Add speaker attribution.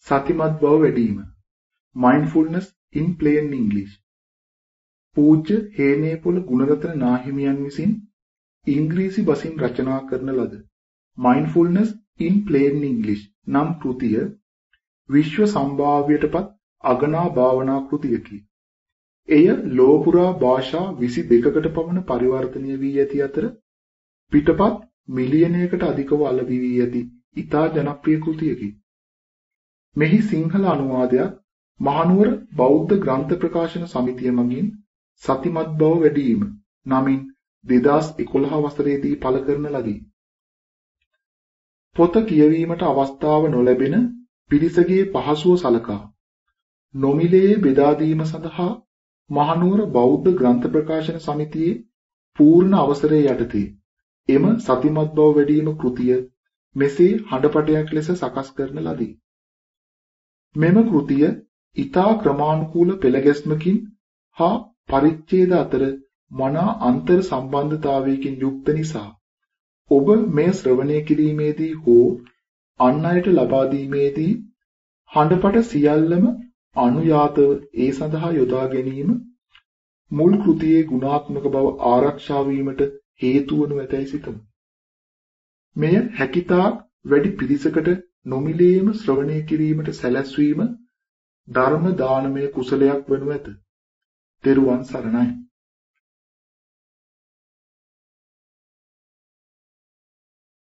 Speaker 1: සතිමත් බව වැඩි වීම. Mindfulness in plain English. පූජ්‍ය හේනේපොළ ගුණරත්න නාහිමියන් විසින් ඉංග්‍රීසි බසින් රචනා කරන ලද Mindfulness in plain English නම් කෘතිය විශ්ව සම්භාව්‍යයටපත් අගනා භාවනා කෘතියකි. එය ලෝපුරා භාෂා 22කට පමණ පරිවර්තනය වී ඇති අතර පිටපත් මිලියනයකට අධිකව අලෙවි වී ඇති ඉතා ජනප්‍රිය කෘතියකි. මෙහි සිංහල අනුවාදයක් මහනුවර බෞද්ධ ග්‍රන්ථ ප්‍රකාශන සමිතිය මගින් සතිමත් බව වැඩි වීම නමින් 2011 වසරේදී පළ කරන ලදී. පොත කියවීමට අවස්ථාව නොලැබෙන පිරිසගේ පහසුව සලකා නොමිලයේ බෙදා දීම සඳහා මහනුවර බෞද්ධ ග්‍රන්ථ ප්‍රකාශන සමිතියේ පූර්ණ අවසරය යටතේ එම සතිමත් බව වැඩි වීම කෘතිය මෙසේ හඬපටයක් ලෙස සකස් කරන ලදී. මෙම කෘතිය ඊතා ක්‍රමානුකූල පෙළගැස්මකින් හා පරිච්ඡේද අතර මනා අන්තර් සම්බන්ධතාවයකින් යුක්ත නිසා ඔබ මේ ශ්‍රවණය කිරීමේදී හෝ අන් අයට ලබා දීමේදී හඬපට සියල්ලම අනුයාතව ඒ සඳහා යොදා ගැනීම මුල් කෘතියේ ගුණාත්මක බව ආරක්ෂා වීමට හේතු වනු ඇතැයි සිතමු. මෙය හැකිතාක් වැඩි පිරිසකට නොමිලේම ශ්‍රවණය කිරීමට සැලැස්වීම ධර්ම දානමය කුසලයක් වනු ඇත. තෙරුවන් සරණයි.